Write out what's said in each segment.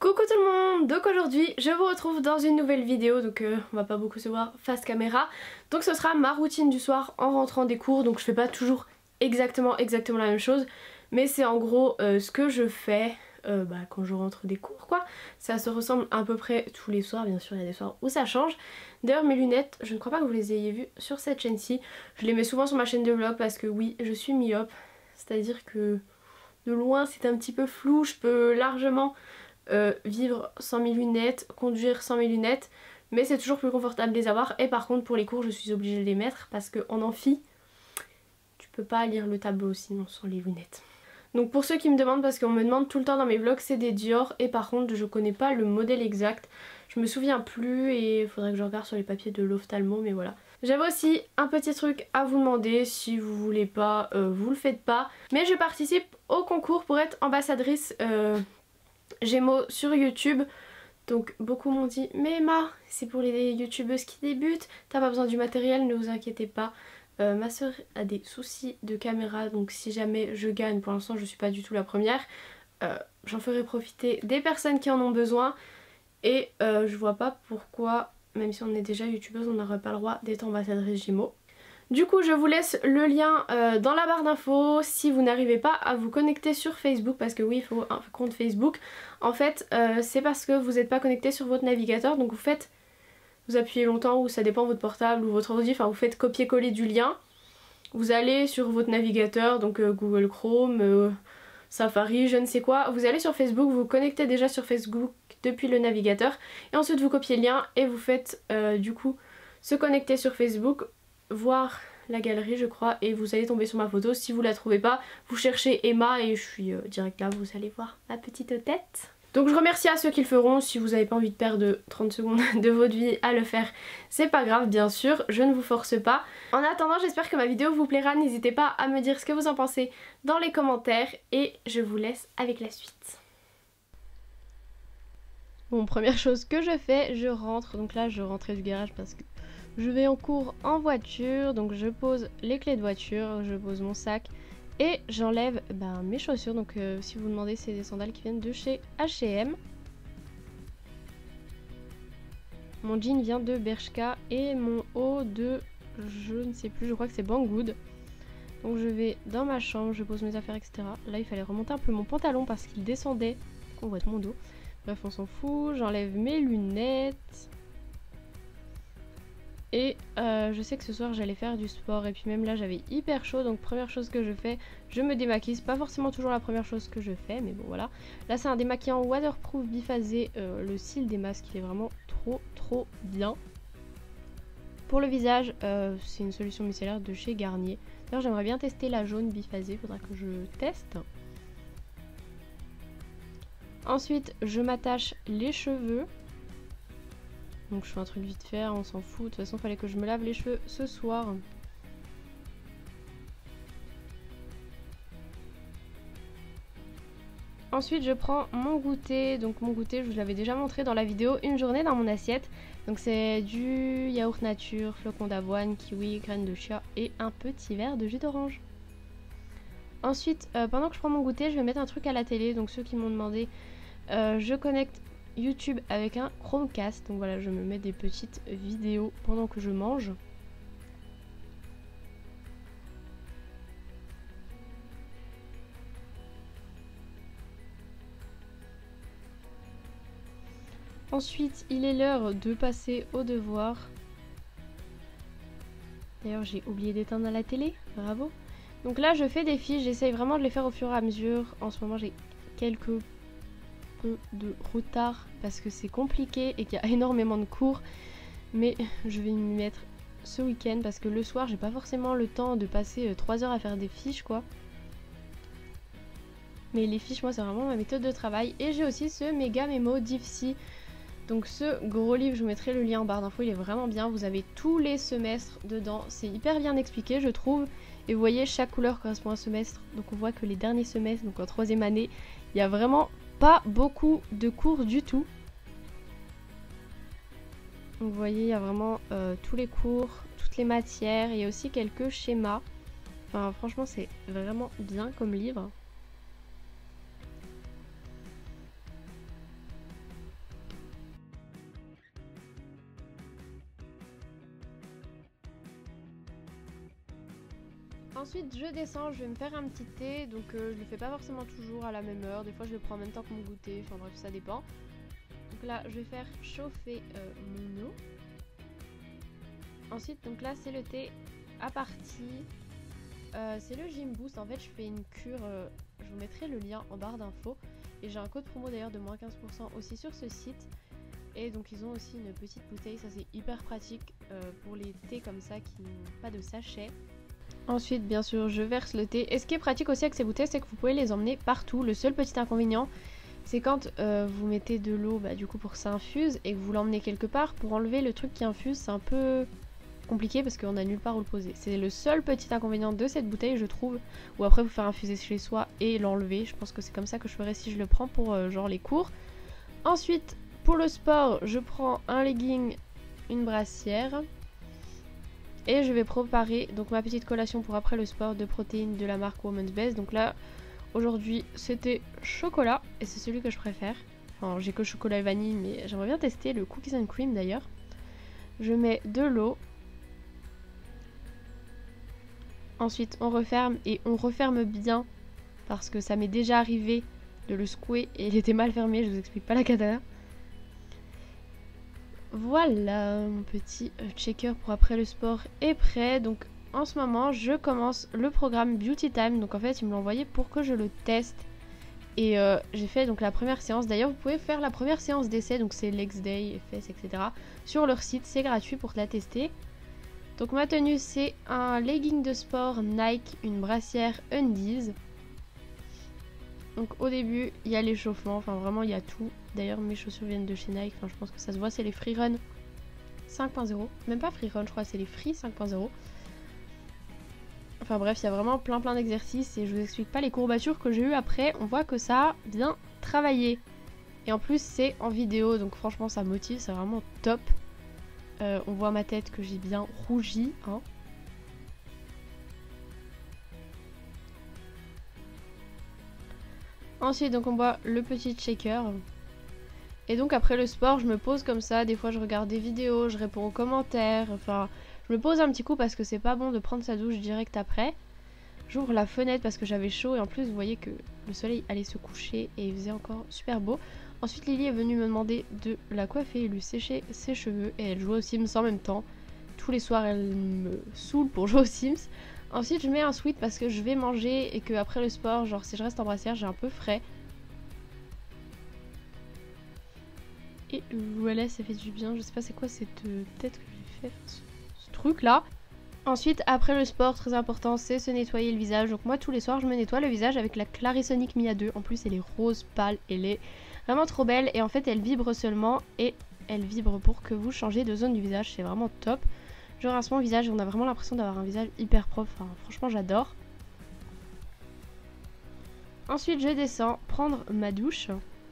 Coucou tout le monde, donc aujourd'hui je vous retrouve dans une nouvelle vidéo, donc on va pas beaucoup se voir face caméra. Donc ce sera ma routine du soir en rentrant des cours, donc je fais pas toujours exactement la même chose. Mais c'est en gros ce que je fais quand je rentre des cours quoi. Ça se ressemble à peu près tous les soirs, bien sûr il y a des soirs où ça change. D'ailleurs mes lunettes, je ne crois pas que vous les ayez vues sur cette chaîne-ci. Je les mets souvent sur ma chaîne de vlog parce que oui je suis myope, c'est à dire que de loin c'est un petit peu flou, je peux largement vivre sans mes lunettes, conduire sans mes lunettes, mais c'est toujours plus confortable de les avoir. Et par contre pour les cours je suis obligée de les mettre parce qu'en amphi tu peux pas lire le tableau sinon sans les lunettes. Donc pour ceux qui me demandent, parce qu'on me demande tout le temps dans mes vlogs, c'est des Dior et par contre je connais pas le modèle exact, je me souviens plus et il faudrait que je regarde sur les papiers de l'ophtalmo, mais voilà. J'avais aussi un petit truc à vous demander, si vous voulez pas, vous le faites pas, mais je participe au concours pour être ambassadrice Gémeaux sur YouTube. Donc beaucoup m'ont dit mais Emma, c'est pour les youtubeuses qui débutent, t'as pas besoin du matériel, ne vous inquiétez pas. Ma soeur a des soucis de caméra, donc si jamais je gagne, pour l'instant je suis pas du tout la première, j'en ferai profiter des personnes qui en ont besoin. Et je vois pas pourquoi, même si on est déjà youtubeuse, on n'aurait pas le droit d'être ambassadrice Gémeaux. Du coup je vous laisse le lien dans la barre d'infos si vous n'arrivez pas à vous connecter sur Facebook, parce que oui il faut un compte Facebook. En fait c'est parce que vous n'êtes pas connecté sur votre navigateur, donc vous appuyez longtemps ou ça dépend de votre portable ou votre ordi, enfin vous faites copier-coller du lien. Vous allez sur votre navigateur, donc Google Chrome, Safari, je ne sais quoi. Vous allez sur Facebook, vous vous connectez déjà sur Facebook depuis le navigateur et ensuite vous copiez le lien et vous faites du coup se connecter sur Facebook, voir la galerie je crois, et vous allez tomber sur ma photo. Si vous la trouvez pas, vous cherchez Emma et je suis direct là, vous allez voir ma petite tête. Donc je remercie à ceux qui le feront. Si vous n'avez pas envie de perdre 30 secondes de votre vie à le faire, c'est pas grave bien sûr, je ne vous force pas. En attendant j'espère que ma vidéo vous plaira, n'hésitez pas à me dire ce que vous en pensez dans les commentaires et je vous laisse avec la suite. Bon, première chose que je fais, je rentre, donc là je rentrais du garage parce que je vais en cours en voiture, donc je pose les clés de voiture, je pose mon sac et j'enlève mes chaussures. Donc si vous vous demandez, c'est des sandales qui viennent de chez H&M. Mon jean vient de Bershka et mon haut de, je ne sais plus, je crois que c'est Banggood. Donc je vais dans ma chambre, je pose mes affaires, etc. Là il fallait remonter un peu mon pantalon parce qu'il descendait, on voit tout mon dos. Bref on s'en fout, j'enlève mes lunettes. Et je sais que ce soir j'allais faire du sport et puis même là j'avais hyper chaud, donc première chose que je fais, je me démaquille. C'est pas forcément toujours la première chose que je fais, mais bon voilà. Là c'est un démaquillant waterproof biphasé, le cil des masques il est vraiment trop bien. Pour le visage c'est une solution micellaire de chez Garnier. D'ailleurs j'aimerais bien tester la jaune biphasée, faudra que je teste. Ensuite je m'attache les cheveux. Donc je fais un truc vite fait, on s'en fout. De toute façon, il fallait que je me lave les cheveux ce soir. Ensuite, je prends mon goûter. Donc mon goûter, je vous l'avais déjà montré dans la vidéo Une journée dans mon assiette. Donc c'est du yaourt nature, flocons d'avoine, kiwi, graines de chia et un petit verre de jus d'orange. Ensuite, pendant que je prends mon goûter, je vais mettre un truc à la télé. Donc ceux qui m'ont demandé, je connecte YouTube avec un Chromecast, donc voilà, je me mets des petites vidéos pendant que je mange. Ensuite, il est l'heure de passer aux devoirs. D'ailleurs, j'ai oublié d'éteindre la télé, bravo. Donc là, je fais des fiches, j'essaye vraiment de les faire au fur et à mesure. En ce moment, j'ai quelques de retard parce que c'est compliqué et qu'il y a énormément de cours, mais je vais m'y mettre ce week-end parce que le soir j'ai pas forcément le temps de passer 3 heures à faire des fiches quoi. Mais les fiches, moi c'est vraiment ma méthode de travail. Et j'ai aussi ce méga mémo d'Ifsi, donc ce gros livre, je vous mettrai le lien en barre d'infos, il est vraiment bien, vous avez tous les semestres dedans, c'est hyper bien expliqué je trouve. Et vous voyez, chaque couleur correspond à un semestre, donc on voit que les derniers semestres, donc en 3e année, il y a vraiment pas beaucoup de cours du tout. Donc vous voyez, il y a vraiment tous les cours, toutes les matières, il y a aussi quelques schémas. Enfin franchement c'est vraiment bien comme livre. Ensuite je descends, je vais me faire un petit thé, donc je le fais pas forcément toujours à la même heure, des fois je le prends en même temps que mon goûter, enfin bref ça dépend. Donc là je vais faire chauffer mon eau. Ensuite donc là c'est le thé à partie, c'est le Gym Boost, en fait je fais une cure, je vous mettrai le lien en barre d'infos. Et j'ai un code promo d'ailleurs de moins 15% aussi sur ce site. Et donc ils ont aussi une petite bouteille, ça c'est hyper pratique pour les thés comme ça qui n'ont pas de sachet. Ensuite bien sûr je verse le thé. Et ce qui est pratique aussi avec ces bouteilles c'est que vous pouvez les emmener partout. Le seul petit inconvénient c'est quand vous mettez de l'eau du coup pour que ça infuse et que vous l'emmenez quelque part, pour enlever le truc qui infuse c'est un peu compliqué parce qu'on a nulle part où le poser. C'est le seul petit inconvénient de cette bouteille je trouve. Ou après vous faire infuser chez soi et l'enlever. Je pense que c'est comme ça que je ferais si je le prends pour genre les cours. Ensuite pour le sport je prends un legging, une brassière. Et je vais préparer donc ma petite collation pour après le sport de protéines de la marque Woman's Best. Donc là aujourd'hui c'était chocolat et c'est celui que je préfère. Enfin j'ai que chocolat et vanille mais j'aimerais bien tester le cookies and cream d'ailleurs. Je mets de l'eau. Ensuite on referme et on referme bien parce que ça m'est déjà arrivé de le secouer et il était mal fermé, je vous explique pas la cata. Voilà, mon petit checker pour après le sport est prêt. Donc en ce moment je commence le programme Beauty Time. Donc en fait ils me l'ont envoyé pour que je le teste. Et j'ai fait donc la première séance. D'ailleurs vous pouvez faire la première séance d'essai, donc c'est Legs Day, fesses, etc. Sur leur site, c'est gratuit pour la tester. Donc ma tenue c'est un legging de sport Nike, une brassière Undies. Donc au début il y a l'échauffement, enfin vraiment il y a tout. D'ailleurs mes chaussures viennent de chez Nike, enfin je pense que ça se voit, c'est les Freerun 5.0. Même pas Freerun je crois, c'est les Free 5.0. Enfin bref, il y a vraiment plein d'exercices et je vous explique pas les courbatures que j'ai eues après. On voit que ça a bien travaillé. Et en plus c'est en vidéo, donc franchement ça motive, c'est vraiment top. On voit ma tête que j'ai bien rougi, hein. Ensuite donc on voit le petit shaker. Et donc après le sport je me pose comme ça, des fois je regarde des vidéos, je réponds aux commentaires, enfin je me pose un petit coup parce que c'est pas bon de prendre sa douche direct après. J'ouvre la fenêtre parce que j'avais chaud et en plus vous voyez que le soleil allait se coucher et il faisait encore super beau. Ensuite Lily est venue me demander de la coiffer et lui sécher ses cheveux et elle jouait aux Sims en même temps. Tous les soirs elle me saoule pour jouer aux Sims. Ensuite je mets un sweat parce que je vais manger et que après le sport, genre si je reste en brassière j'ai un peu frais. Et voilà, ça fait du bien. Je sais pas c'est quoi cette tête que j'ai fait, ce truc là. Ensuite après le sport, très important, c'est se nettoyer le visage. Donc moi tous les soirs je me nettoie le visage avec la Clarisonic Mia 2. En plus elle est rose pâle, elle est vraiment trop belle. Et en fait elle vibre seulement et elle vibre pour que vous changez de zone du visage. C'est vraiment top. Je rince mon visage et on a vraiment l'impression d'avoir un visage hyper propre. Enfin, franchement j'adore. Ensuite je descends prendre ma douche.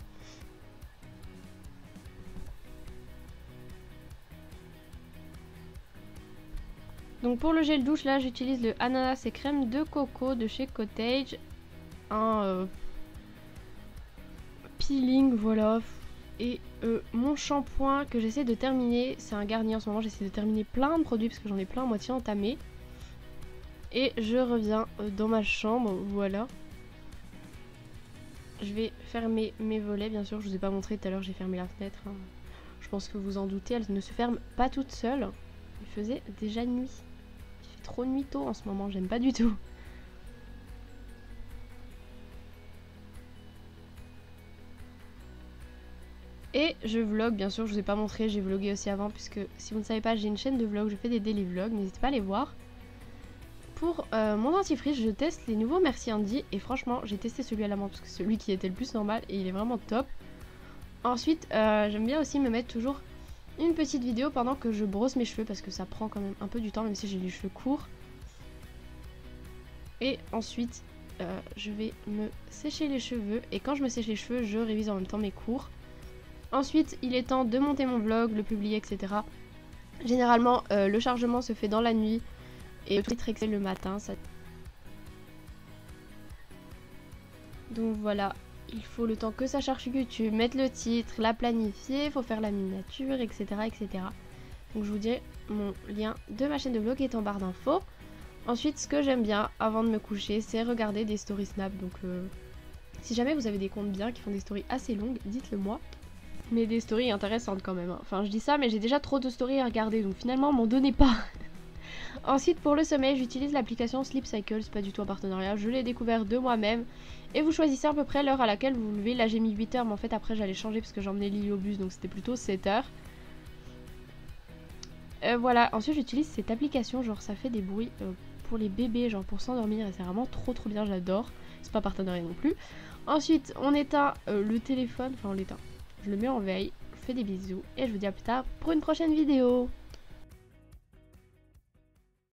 Donc pour le gel douche là j'utilise le ananas et crème de coco de chez Cottage. Un peeling voilà. Et mon shampoing que j'essaie de terminer, c'est un Garnier en ce moment, j'essaie de terminer plein de produits parce que j'en ai plein à moitié entamés. Et je reviens dans ma chambre, voilà. Je vais fermer mes volets, bien sûr, je vous ai pas montré tout à l'heure, j'ai fermé la fenêtre. Hein. Je pense que vous en doutez, elle ne se ferme pas toute seule. Il faisait déjà nuit. Il fait trop nuit tôt en ce moment, j'aime pas du tout. Et je vlog, bien sûr, je vous ai pas montré, j'ai vlogué aussi avant, puisque si vous ne savez pas, j'ai une chaîne de vlog, je fais des daily vlogs, n'hésitez pas à les voir. Pour mon dentifrice, je teste les nouveaux Merci Andy, et franchement, j'ai testé celui à la menthe, parce que c'est celui qui était le plus normal, et il est vraiment top. Ensuite, j'aime bien aussi me mettre toujours une petite vidéo pendant que je brosse mes cheveux, parce que ça prend quand même un peu du temps, même si j'ai les cheveux courts. Et ensuite, je vais me sécher les cheveux, et quand je me sèche les cheveux, je révise en même temps mes cours. Ensuite, il est temps de monter mon vlog, le publier, etc. Généralement, le chargement se fait dans la nuit et le titre Excel le matin. Ça... Donc voilà, il faut le temps que ça charge sur YouTube, mettre le titre, la planifier, il faut faire la miniature, etc., etc. Donc je vous dis, mon lien de ma chaîne de vlog est en barre d'infos. Ensuite, ce que j'aime bien avant de me coucher, c'est regarder des stories Snap. Donc si jamais vous avez des comptes bien qui font des stories assez longues, dites-le moi. Mais des stories intéressantes quand même, hein. Enfin je dis ça mais j'ai déjà trop de stories à regarder donc finalement m'en donnez pas. Ensuite pour le sommeil j'utilise l'application Sleep Cycle, c'est pas du tout un partenariat, je l'ai découvert de moi-même. Et vous choisissez à peu près l'heure à laquelle vous vous levez. Là j'ai mis 8h mais en fait après j'allais changer parce que j'emmenais Lily au bus donc c'était plutôt 7h. Voilà, ensuite j'utilise cette application, genre ça fait des bruits pour les bébés, genre pour s'endormir et c'est vraiment trop bien, j'adore. C'est pas partenariat non plus. Ensuite on éteint le téléphone, enfin on l'éteint. Je le mets en veille, je vous fais des bisous et je vous dis à plus tard pour une prochaine vidéo.